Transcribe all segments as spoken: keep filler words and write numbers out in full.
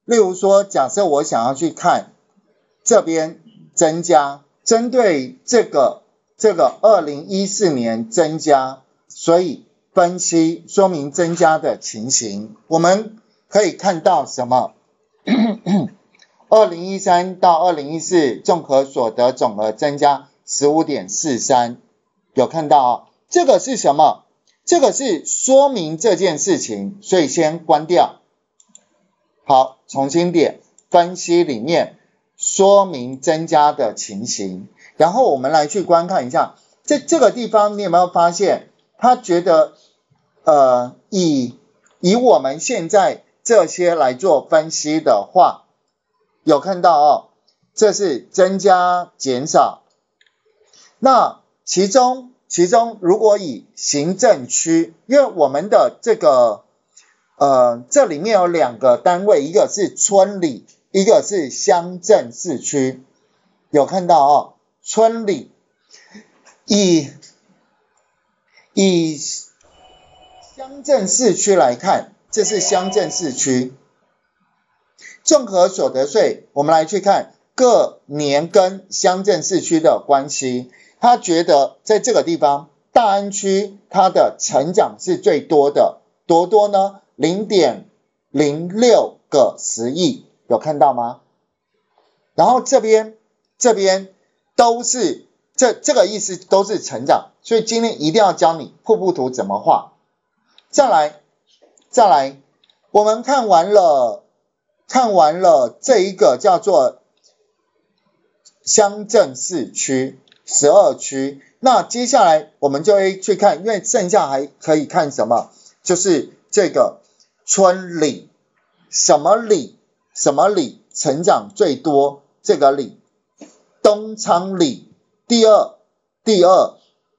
例如说，假设我想要去看这边增加，针对这个这个二零一四年增加，所以分析说明增加的情形，我们可以看到什么？二零一三到二零一四综合所得总额增加 十五点四三， 有看到啊、哦？这个是什么？这个是说明这件事情，所以先关掉。好，重新点分析里面说明增加的情形，然后我们来去观看一下，在这个地方你有没有发现，他觉得呃以以我们现在这些来做分析的话，有看到哦，这是增加减少。那其中其中如果以行政区，因为我们的这个呃这里面有两个单位，一个是村里，一个是乡镇市区，有看到哦，村里以以乡镇市区来看，这是乡镇市区。综合所得税，我们来去看各年跟乡镇市区的关系。他觉得在这个地方，大安区它的成长是最多的，多多呢 零点零六个十亿，有看到吗？然后这边这边都是这这个意思都是成长，所以今天一定要教你瀑布图怎么画。再来再来，我们看完了。看完了这一个叫做乡镇市区十二区，那接下来我们就会去看，因为剩下还可以看什么，就是这个村里，什么里什么里成长最多，这个里东昌里第二第二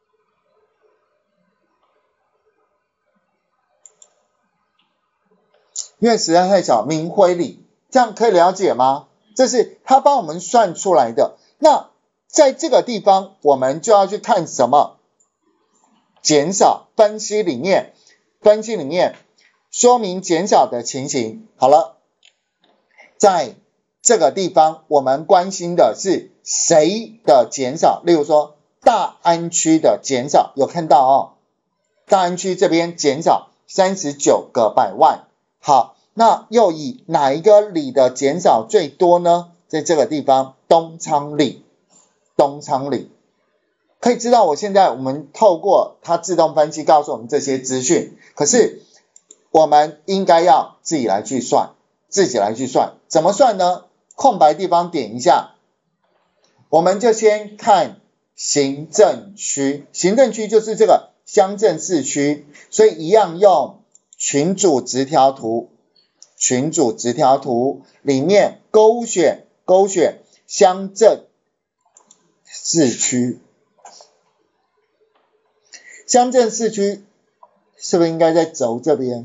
因为实在太少，明辉里，这样可以了解吗？这是他帮我们算出来的。那在这个地方，我们就要去看什么？减少分析里面，分析里面说明减少的情形。好了，在这个地方，我们关心的是谁的减少？例如说，大安区的减少，有看到哦？大安区这边减少三十九个百万。好，那又以哪一个里的减少最多呢？在这个地方，东昌里，东昌里，可以知道我现在我们透过它自动分析告诉我们这些资讯，可是我们应该要自己来去算，自己来去算，怎么算呢？空白地方点一下，我们就先看行政区，行政区就是这个乡镇市区，所以一样用群组直条图，群组直条图里面勾选勾选乡镇市区，乡镇市区是不是应该在轴这边？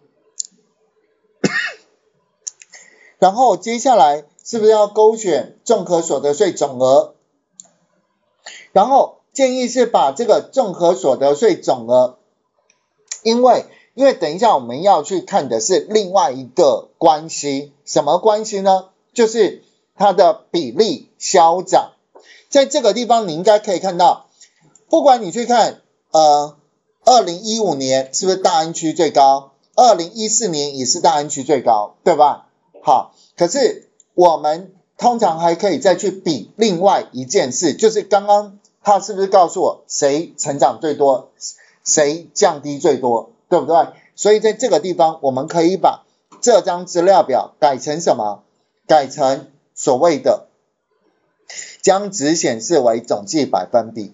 然后接下来是不是要勾选综合所得税总额？然后建议是把这个综合所得税总额，因为因为等一下我们要去看的是另外一个关系，什么关系呢？就是它的比例消长。在这个地方你应该可以看到，不管你去看呃二零一五年是不是大安区最高，二零一四年也是大安区最高，对吧？好，可是我们通常还可以再去比另外一件事，就是刚刚他是不是告诉我谁成长最多，谁降低最多，对不对？所以在这个地方我们可以把这张资料表改成什么？改成所谓的将值显示为总计百分比。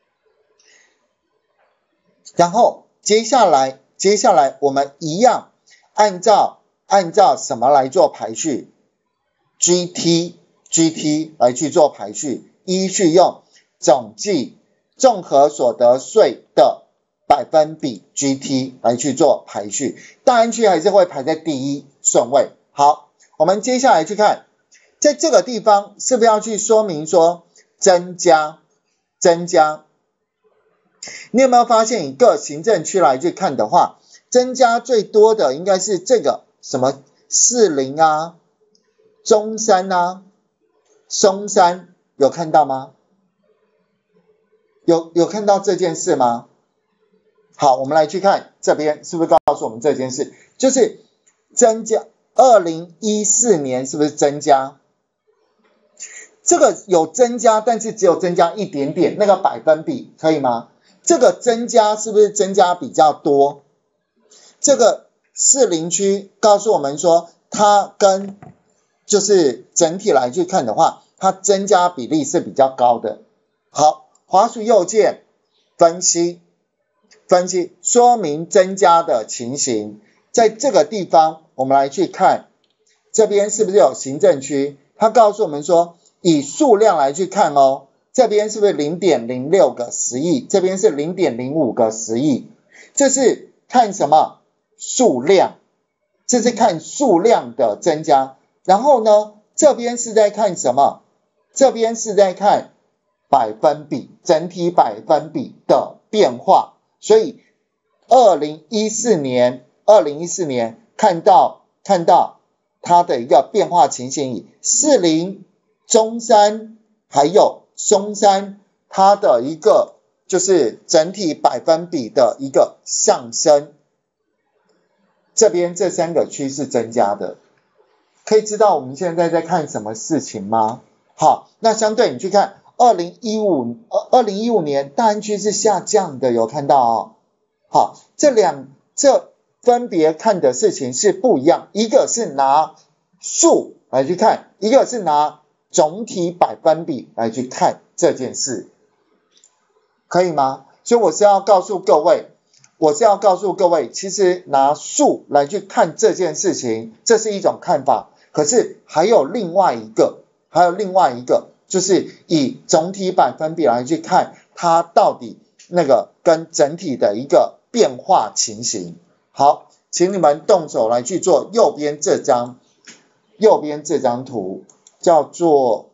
然后接下来接下来我们一样按照按照什么来做排序？ G T G T 来去做排序，依序用总计综合所得税的百分比 G T 来去做排序，大安区还是会排在第一顺位。好，我们接下来去看，在这个地方是不是要去说明说增加增加？你有没有发现以各行政区来去看的话，增加最多的应该是这个什么士林啊、 中山啊、松山有看到吗？有有看到这件事吗？好，我们来去看这边是不是告诉我们这件事，就是增加二零一四年是不是增加？这个有增加，但是只有增加一点点，那个百分比可以吗？这个增加是不是增加比较多？这个士林区告诉我们说，它跟就是整体来去看的话，它增加比例是比较高的。好，滑鼠右键分析，分析说明增加的情形。在这个地方，我们来去看，这边是不是有行政区？它告诉我们说，以数量来去看哦，这边是不是 零点零六 个十亿？这边是 零点零五 个十亿。这是看什么？数量。这是看数量的增加。然后呢，这边是在看什么？这边是在看百分比，整体百分比的变化。所以二零一四年二零一四年看到看到它的一个变化情形，以士林、中山还有松山，它的一个就是整体百分比的一个上升。这边这三个区是增加的，可以知道我们现在在看什么事情吗？好，那相对你去看二零一五二零一五年大安区是下降的，有看到哦。好，这两这分别看的事情是不一样，一个是拿数来去看，一个是拿总体百分比来去看这件事，可以吗？所以我是要告诉各位，我是要告诉各位，其实拿数来去看这件事情，这是一种看法，可是还有另外一个，还有另外一个，就是以总体百分比来去看，它到底那个跟整体的一个变化情形。好，请你们动手来去做右边这张，右边这张图叫做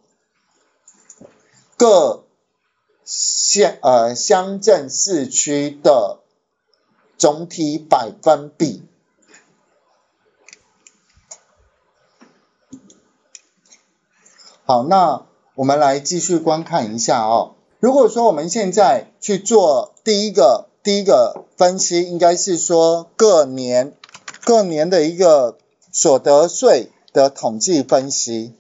各县呃乡镇市区的总体百分比。好，那我们来继续观看一下哦。如果说我们现在去做第一个第一个分析，应该是说各年各年的一个所得税的统计分析。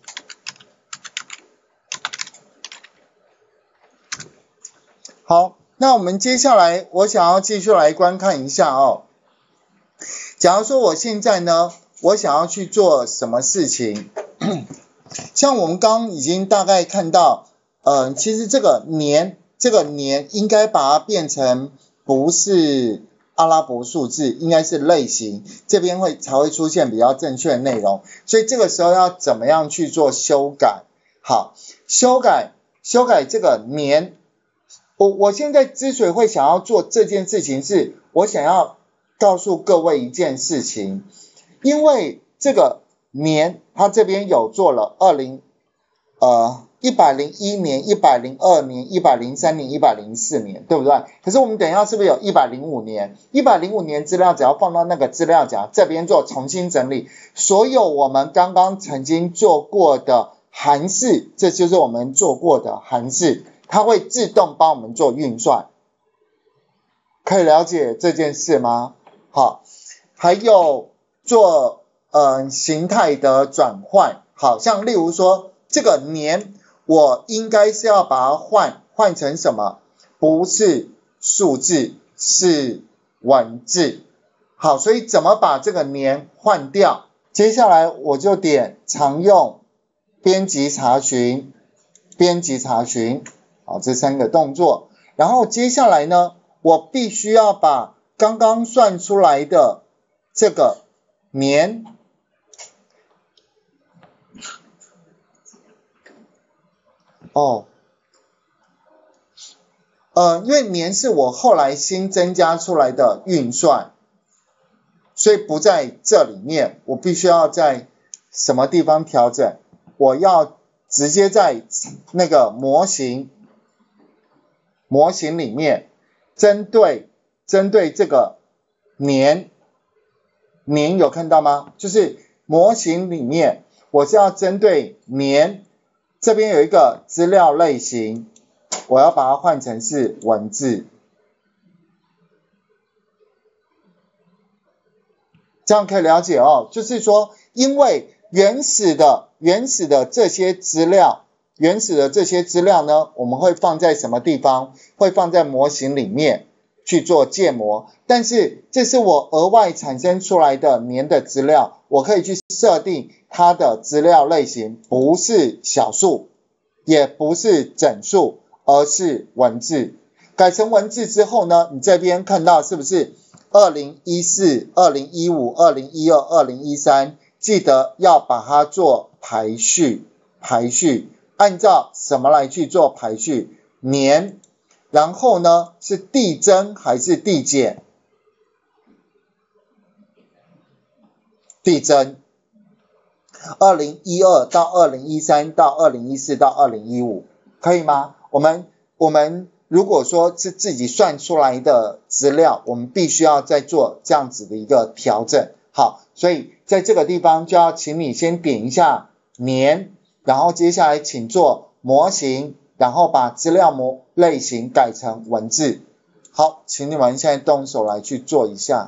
好，那我们接下来我想要继续来观看一下哦。假如说我现在呢，我想要去做什么事情，像我们刚刚已经大概看到，呃，其实这个年这个年应该把它变成不是阿拉伯数字，应该是类型，这边会才会出现比较正确的内容。所以这个时候要怎么样去做修改？好，修改修改这个年。我我现在之所以会想要做这件事情，是我想要告诉各位一件事情，因为这个年它这边有做了二零呃一百零一年、一百零二年、一百零三年、一百零四年，对不对？可是我们等一下是不是有一百零五年？一百零五年资料只要放到那个资料夹这边做重新整理，所有我们刚刚曾经做过的函式，这就是我们做过的函式。它会自动帮我们做运算，可以了解这件事吗？好，还有做呃形态的转换，好像例如说这个年，我应该是要把它换换成什么？不是数字，是文字。好，所以怎么把这个年换掉？接下来我就点常用编辑查询，编辑查询。好，这三个动作，然后接下来呢，我必须要把刚刚算出来的这个年，哦，呃，因为年是我后来新增加出来的运算，所以不在这里面，我必须要在什么地方调整？我要直接在那个模型。模型里面针对针对这个年年有看到吗？就是模型里面我是要针对年，这边有一个资料类型，我要把它换成是文字，这样可以了解哦。就是说，因为原始的原始的这些资料，原始的这些资料呢，我们会放在什么地方？会放在模型里面去做建模。但是这是我额外产生出来的年的资料，我可以去设定它的资料类型，不是小数，也不是整数，而是文字。改成文字之后呢，你这边看到是不是二零一四、二零一五、二零一二、二零一三，记得要把它做排序，排序，按照什么来去做排序？年，然后呢是递增还是递减？递增。二零一二到二零一三到二零一四到二零一五，可以吗？我们我们如果说是自己算出来的资料，我们必须要再做这样子的一个调整。好，所以在这个地方就要请你先点一下年，然后接下来请做模型，然后把资料模类型改成文字。好，请你们现在动手来去做一下。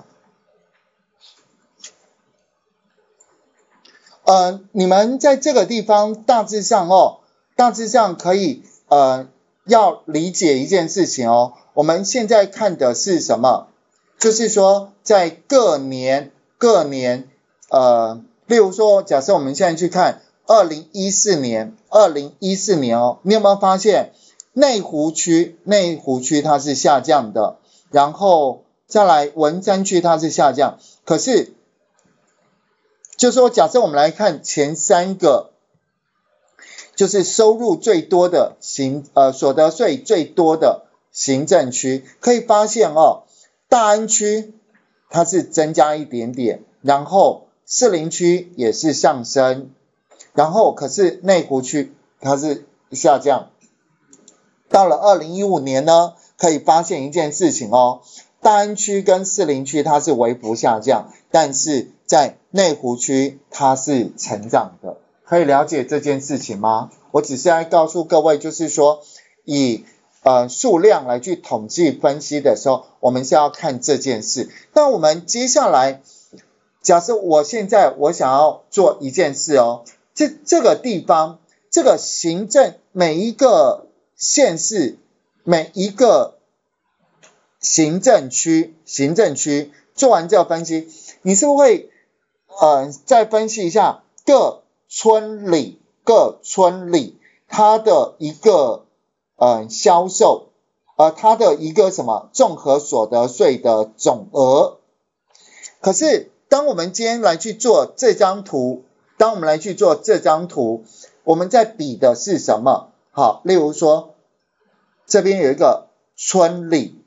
呃，你们在这个地方大致上哦，大致上可以呃要理解一件事情哦。我们现在看的是什么？就是说在各年各年呃，例如说，假设我们现在去看二零一四年，二零一四年哦，你有没有发现内湖区内湖区它是下降的，然后再来文山区它是下降，可是就说假设我们来看前三个，就是收入最多的行呃所得税最多的行政区，可以发现哦，大安区它是增加一点点，然后士林区也是上升，然后可是内湖区它是下降。到了二零一五年呢，可以发现一件事情哦，大安区跟士林区它是微幅下降，但是在内湖区它是成长的，可以了解这件事情吗？我只是在告诉各位，就是说以呃数量来去统计分析的时候，我们是要看这件事。那我们接下来，假设我现在我想要做一件事哦，这这个地方这个行政每一个县市每一个行政区行政区做完这个分析，你是不是会呃再分析一下各村里各村里它的一个呃销售呃它的一个什么综合所得税的总额？可是当我们今天来去做这张图，当我们来去做这张图，我们在比的是什么？好，例如说这边有一个村里，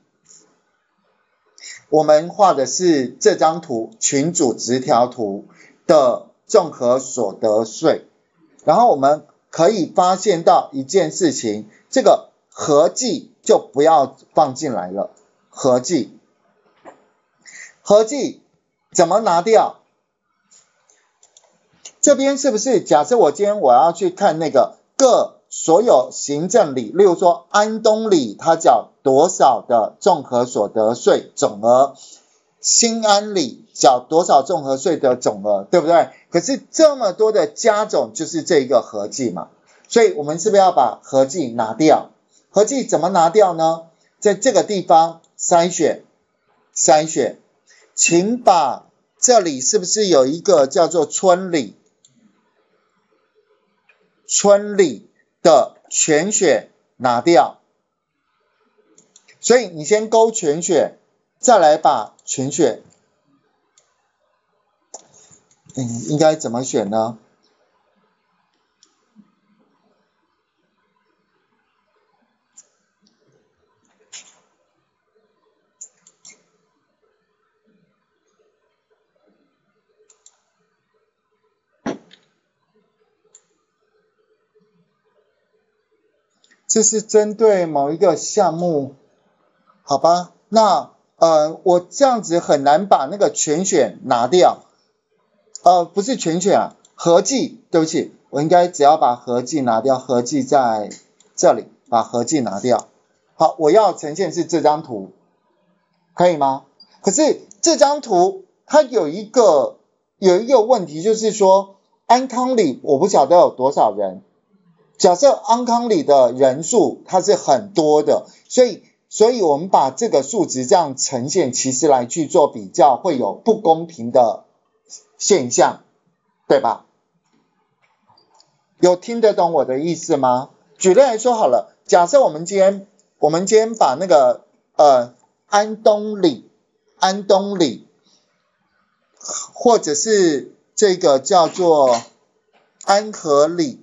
我们画的是这张图群组直条图的综合所得税，然后我们可以发现到一件事情，这个合计就不要放进来了，合计合计怎么拿掉？这边是不是假设我今天我要去看那个各所有行政里，例如说安东里他缴多少的综合所得税总额，新安里缴多少综合税的总额，对不对？可是这么多的加总就是这一个合计嘛，所以我们是不是要把合计拿掉？合计怎么拿掉呢？在这个地方筛选筛选，请把这里是不是有一个叫做村里村里的全选拿掉，所以你先勾全选，再来把全选，嗯，应该怎么选呢？这是针对某一个项目，好吧？那呃，我这样子很难把那个全选拿掉，呃，不是全选啊， 合计，对不起，我应该只要把合计拿掉，合计在这里，把合计拿掉。好，我要呈现是这张图，可以吗？可是这张图它有一个有一个问题，就是说安康里我不晓得有多少人，假设安康里的人数它是很多的，所以所以我们把这个数值这样呈现，其实来去做比较会有不公平的现象，对吧？有听得懂我的意思吗？举例来说好了，假设我们今天我们今天把那个呃安东里安东里或者是这个叫做安和里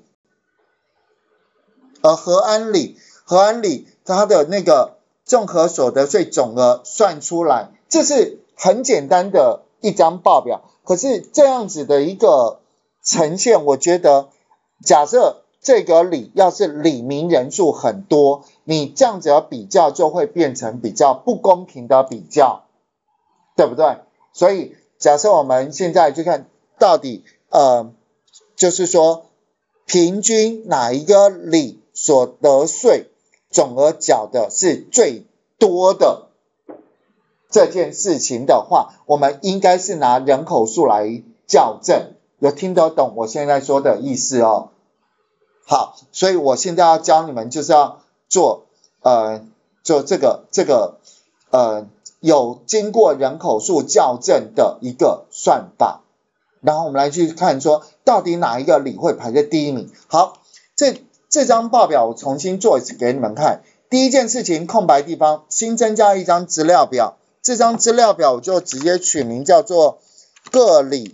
呃和安里和安里它的那个综合所得税总额算出来，这是很简单的一张报表。可是这样子的一个呈现，我觉得假设这个里要是里民人数很多，你这样子的比较就会变成比较不公平的比较，对不对？所以假设我们现在去看到底呃就是说平均哪一个里所得税总额缴的是最多的这件事情的话，我们应该是拿人口数来校正。有听得懂我现在说的意思哦？好，所以我现在要教你们就是要做呃做这个这个呃有经过人口数校正的一个算法，然后我们来去看说到底哪一个里会排在第一名。好，这这张报表我重新做一次给你们看。第一件事情，空白地方新增加一张资料表，这张资料表我就直接取名叫做各里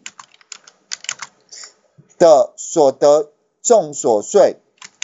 的所得综所税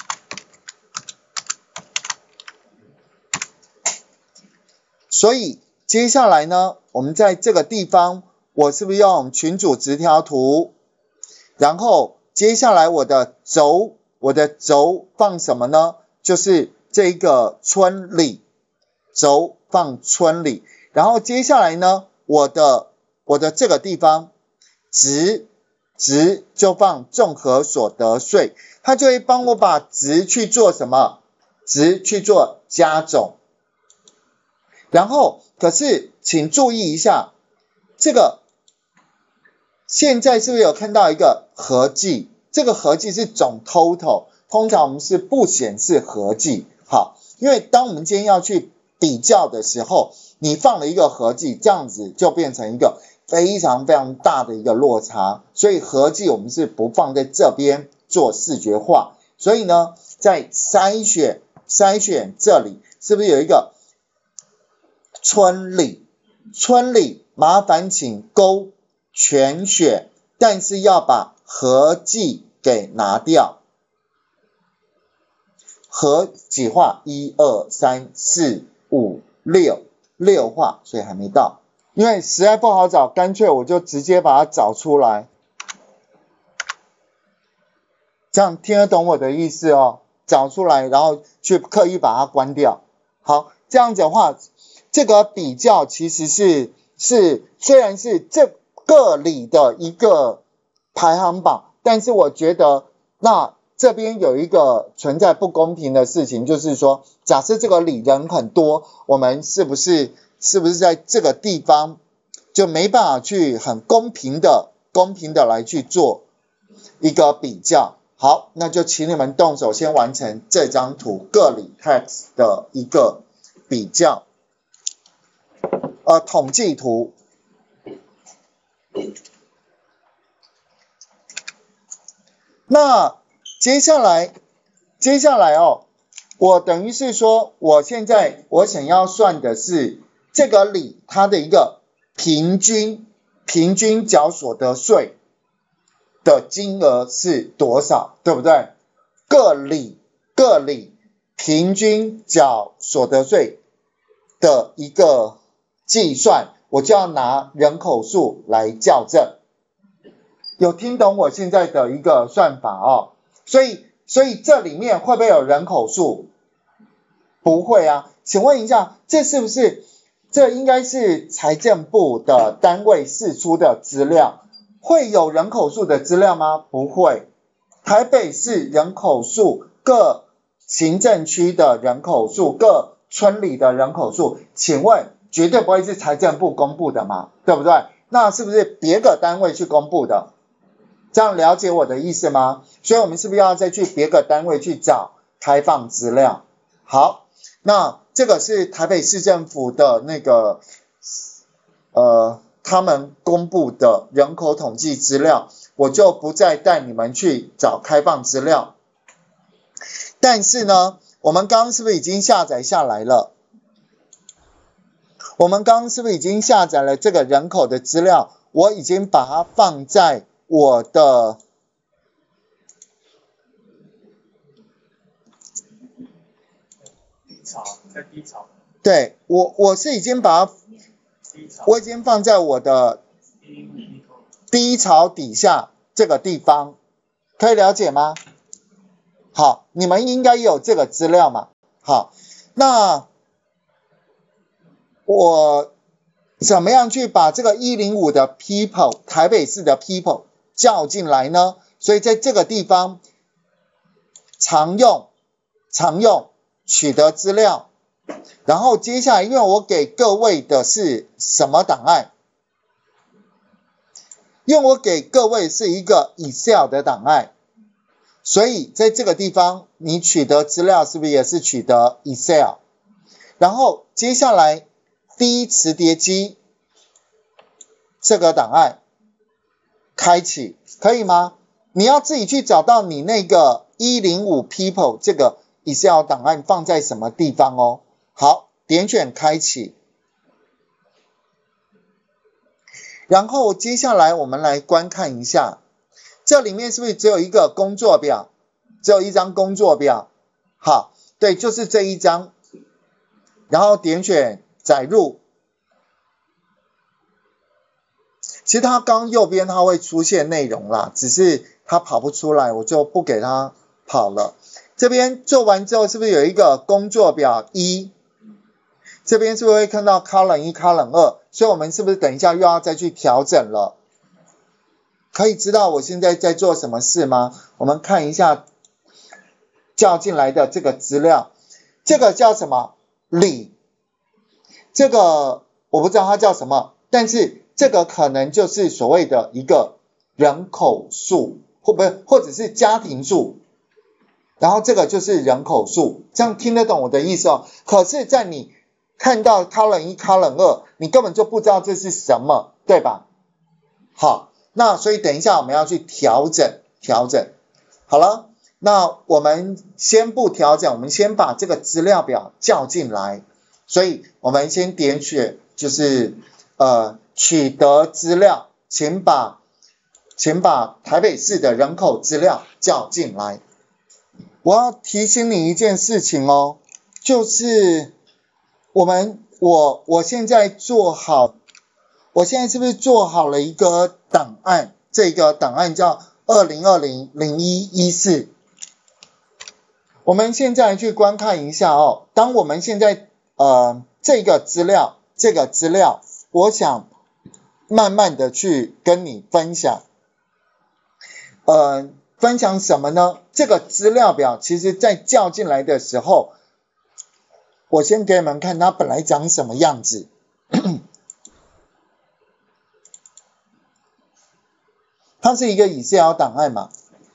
所以接下来呢，我们在这个地方我是不是用群组直条图，然后接下来我的轴我的轴放什么呢？就是这个村里，轴放村里，然后接下来呢，我的我的这个地方值值就放综合所得税，它就会帮我把值去做什么？值去做加总。然后可是请注意一下，这个现在是不是有看到一个合计？这个合计是总 total， 通常我们是不显示合计。好，因为当我们今天要去比较的时候，你放了一个合计，这样子就变成一个非常非常大的一个落差，所以合计我们是不放在这边做视觉化。所以呢，在筛选筛选这里是不是有一个村里？村里麻烦请勾全选，但是要把合计给拿掉。合几画？一二三四五六，六画，所以还没到。因为实在不好找，干脆我就直接把它找出来。这样听得懂我的意思哦？找出来，然后去刻意把它关掉。好，这样子的话，这个比较其实是是虽然是这个里的一个排行榜，但是我觉得那这边有一个存在不公平的事情，就是说，假设这个里人很多，我们是不是是不是在这个地方就没办法去很公平的公平的来去做一个比较？好，那就请你们动手先完成这张图各里 tax 的一个比较，呃，统计图。那接下来，接下来哦，我等于是说，我现在我想要算的是这个里它的一个平均平均缴所得税的金额是多少，对不对？各里各里平均缴所得税的一个计算，我就要拿人口数来校正。有听懂我现在的一个算法哦？所以所以这里面会不会有人口数？不会啊。请问一下，这是不是这应该是财政部的单位释出的资料？ 会有人口数的资料吗？不会。台北市人口数，各行政区的人口数，各村里的人口数，请问绝对不会是财政部公布的嘛，对不对？那是不是别个单位去公布的？这样了解我的意思吗？所以我们是不是要再去别个单位去找开放资料？好，那这个是台北市政府的那个呃他们公布的人口统计资料，我就不再带你们去找开放资料。但是呢，我们刚刚是不是已经下载下来了？我们刚刚是不是已经下载了这个人口的资料？我已经把它放在我的低潮，在低潮。 对，我我是已经把它，我已经放在我的低潮底下这个地方，可以了解吗？好，你们应该有这个资料嘛？好，那我怎么样去把这个一零五的 people 台北市的 people 叫进来呢？所以在这个地方常用常用取得资料，然后接下来因为我给各位的是什么档案？因为我给各位是一个 Excel 的档案，所以在这个地方你取得资料是不是也是取得 Excel？ 然后接下来第一磁碟机这个档案开启，可以吗？你要自己去找到你那个一零五 people 这个 Excel 档案放在什么地方哦。好，点选开启。然后接下来我们来观看一下，这里面是不是只有一个工作表？只有一张工作表。好，对，就是这一张。然后点选载入。其实它刚右边它会出现内容啦，只是它跑不出来，我就不给它跑了。这边做完之后是不是有一个工作表一？这边是不是会看到 column 一 column 二？所以我们是不是等一下又要再去调整了？可以知道我现在在做什么事吗？我们看一下叫进来的这个资料，这个叫什么？里，这个我不知道它叫什么，但是这个可能就是所谓的一个人口数，或不是，或者是家庭数，然后这个就是人口数，这样听得懂我的意思哦？可是在你看到 column 一 column 二，你根本就不知道这是什么，对吧？好，那所以等一下我们要去调整调整。好了，那我们先不调整，我们先把这个资料表叫进来。所以我们先点选就是呃取得资料，请把请把台北市的人口资料叫进来。我要提醒你一件事情哦，就是我们我我现在做好，我现在是不是做好了一个档案？这个档案叫二零二零 零一 一四。我们现在去观看一下哦，当我们现在呃这个资料这个资料，我想慢慢的去跟你分享。呃分享什么呢？这个资料表其实在叫进来的时候，我先给你们看它本来长什么样子。它是一个 Excel 档案嘛，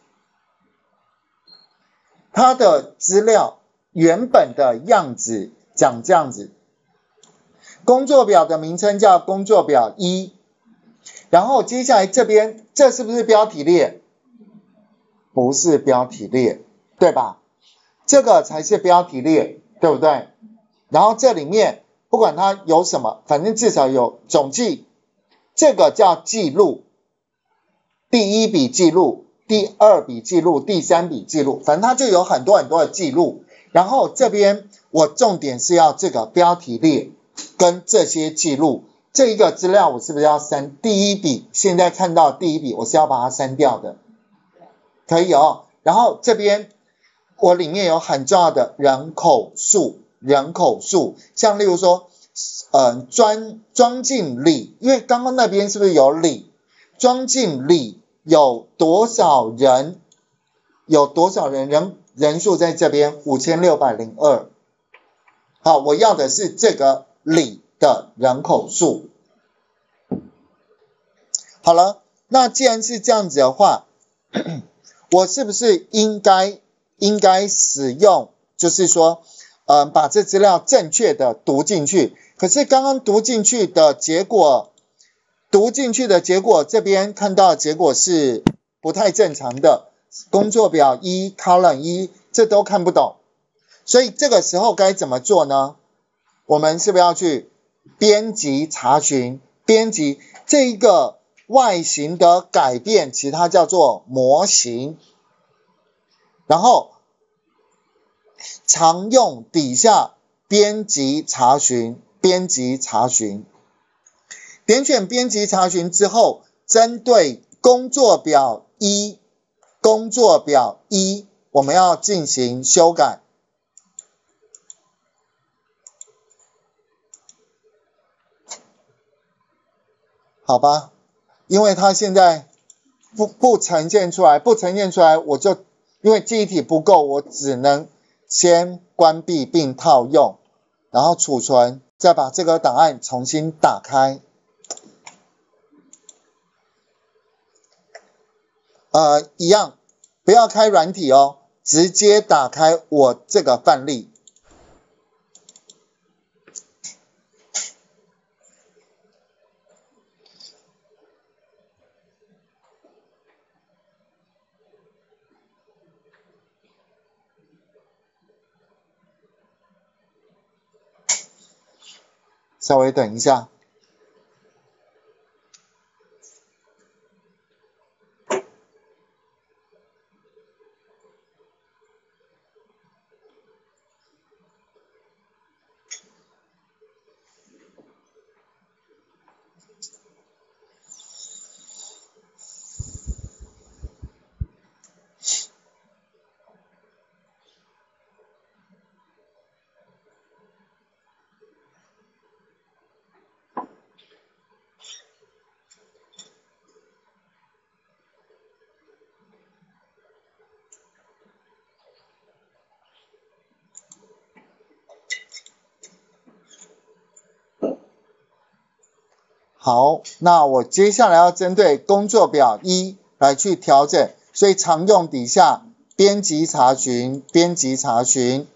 它的资料原本的样子长这样子。工作表的名称叫工作表一，然后接下来这边这是不是标题列？不是标题列，对吧？这个才是标题列，对不对？然后这里面不管它有什么，反正至少有总计，这个叫记录，第一笔记录，第二笔记录，第三笔记录，反正它就有很多很多的记录。然后这边我重点是要这个标题列跟这些记录，这一个资料我是不是要删？第一笔现在看到第一笔我是要把它删掉的。可以哦，然后这边我里面有很重要的人口数，人口数，像例如说，呃，装装进里，因为刚刚那边是不是有里， 庄敬里有多少人？有多少人？人人数在这边五千六百零二。好，我要的是这个里的人口数。好了，那既然是这样子的话，我是不是应该应该使用，就是说，呃，把这资料正确的读进去？可是刚刚读进去的结果，读进去的结果这边看到的结果是不太正常的。工作表一 column 一，这都看不懂，所以这个时候该怎么做呢？我们是不是要去编辑查询？编辑这一个外形的改变，其实它叫做模型。然后常用底下编辑查询，编辑查询，点选编辑查询之后，针对工作表一，工作表一，我们要进行修改。好吧，因为它现在不不呈现出来，不呈现出来，我就因为记忆体不够，我只能先关闭并套用，然后储存，再把这个档案重新打开。呃，一样，不要开软体哦，直接打开我这个范例。稍微等一下。好，那我接下来要针对工作表一来去调整，所以常用底下编辑查询，编辑查询，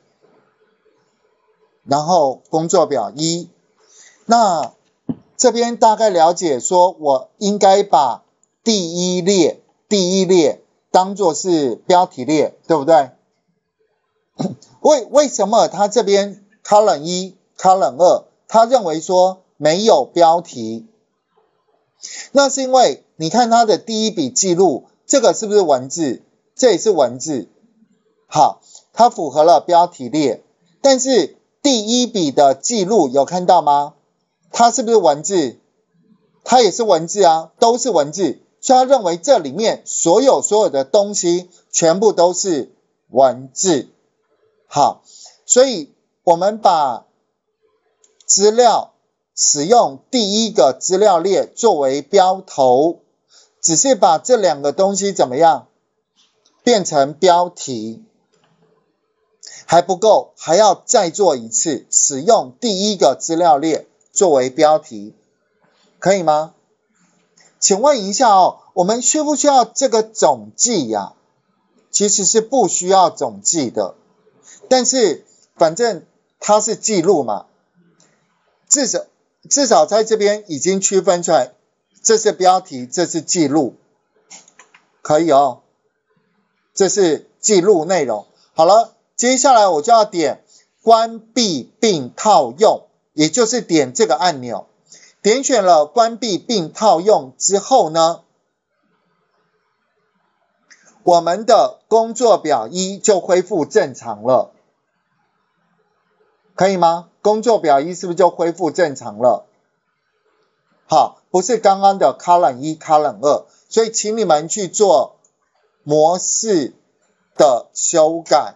然后工作表一。那这边大概了解说，我应该把第一列第一列当作是标题列，对不对？为为什么他这边 column 一 column 二，他认为说没有标题？那是因为你看它的第一笔记录，这个是不是文字？这也是文字。好，它符合了标题列，但是第一笔的记录有看到吗？它是不是文字？它也是文字啊，都是文字，所以他认为这里面所有所有的东西全部都是文字。好，所以我们把资料使用第一个资料列作为标头，只是把这两个东西怎么样变成标题，还不够，还要再做一次，使用第一个资料列作为标题，可以吗？请问一下哦，我们需不需要这个总计呀？其实是不需要总计的，但是反正它是记录嘛，至少至少在这边已经区分出来，这是标题，这是记录，可以哦，这是记录内容。好了，接下来我就要点关闭并套用，也就是点这个按钮。点选了关闭并套用之后呢，我们的工作表一就恢复正常了，可以吗？工作表一是不是就恢复正常了？好，不是刚刚的 column 一 column 二，所以请你们去做模式的修改。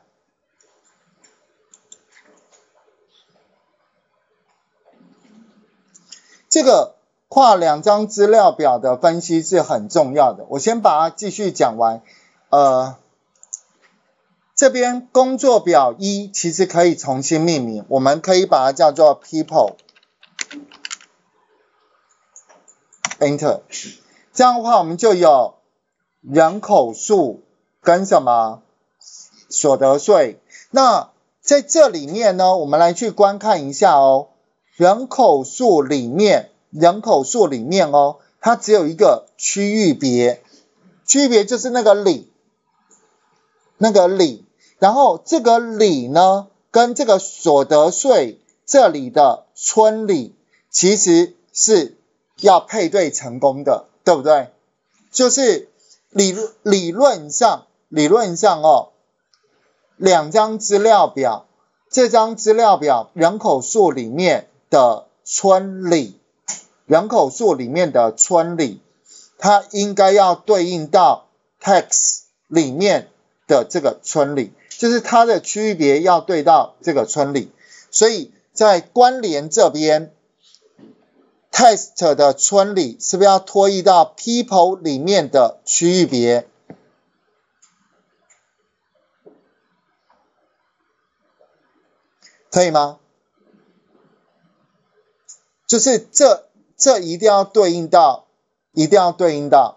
这个跨两张资料表的分析是很重要的。我先把它继续讲完。呃，这边工作表一其实可以重新命名，我们可以把它叫做 people。Enter。这样的话，我们就有人口数跟什么所得税。那在这里面呢，我们来去观看一下哦。人口数里面，人口数里面哦，它只有一个区域别，区域别就是那个里，那个里。然后这个里呢，跟这个所得税这里的村里，其实是要配对成功的，对不对？就是理理论上，理论上哦，两张资料表，这张资料表人口数里面的村里，人口数里面的村里，它应该要对应到 tax 里面的这个村里，就是它的区域别要对到这个村里。所以在关联这边 ，test 的村里是不是要拖移到 people 里面的区域别？可以吗？就是这这一定要对应到，一定要对应到。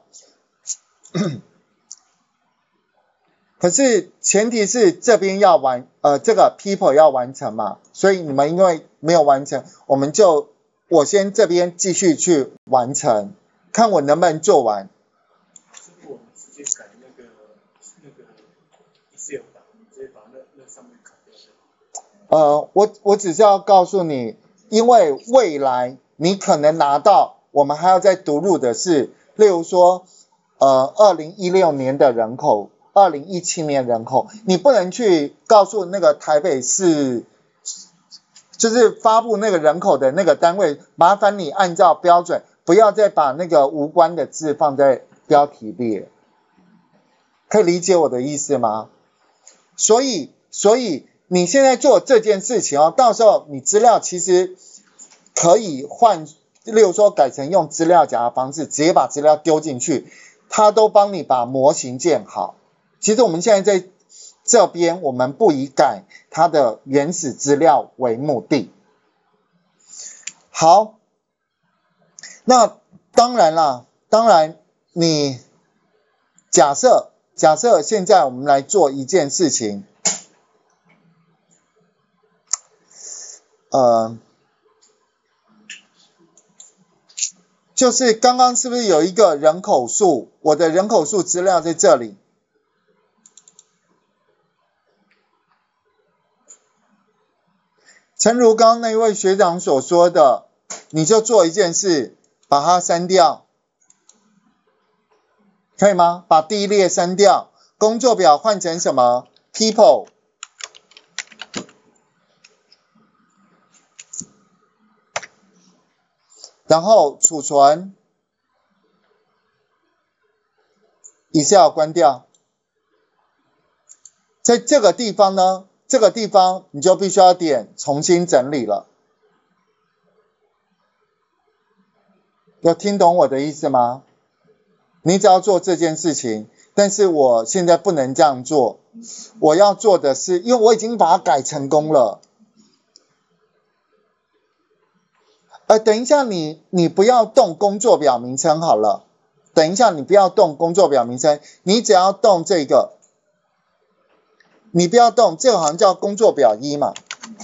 可是前提是这边要完，呃，这个 people 要完成嘛，所以你们因为没有完成，我们就我先这边继续去完成，看我能不能做完。 师傅，我们直接改那个那个 Excel 档，直接把那那上面砍掉。 呃，我我只是要告诉你，因为未来你可能拿到，我们还要再读入的是，例如说，呃，二零一六年的人口，二零一七年人口，你不能去告诉那个台北市，就是发布那个人口的那个单位，麻烦你按照标准，不要再把那个无关的字放在标题列，可以理解我的意思吗？所以，所以。你现在做这件事情哦，到时候你资料其实可以换，例如说改成用资料夹的方式，直接把资料丢进去，它都帮你把模型建好。其实我们现在在这边，我们不以改它的原始资料为目的。好，那当然啦，当然你假设假设现在我们来做一件事情。呃，就是刚刚是不是有一个人口数？我的人口数资料在这里。诚如刚刚那位学长所说的，你就做一件事，把它删掉，可以吗？把第一列删掉，工作表换成什么 ？people。然后储存 Excel 关掉，在这个地方呢，这个地方你就必须要点重新整理了。有听懂我的意思吗？你只要做这件事情，但是我现在不能这样做，我要做的是，因为我已经把它改成功了。呃，等一下你你不要动工作表名称好了，等一下你不要动工作表名称，你只要动这个，你不要动这个好像叫工作表一嘛，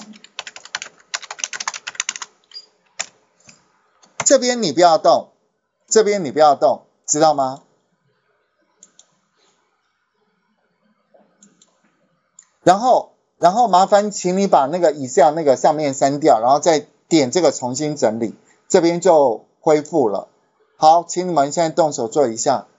这边你不要动，这边你不要动，知道吗？然后然后麻烦请你把那个以下那个上面删掉，然后再点这个重新整理，这边就恢复了。好，请你们现在动手做一下。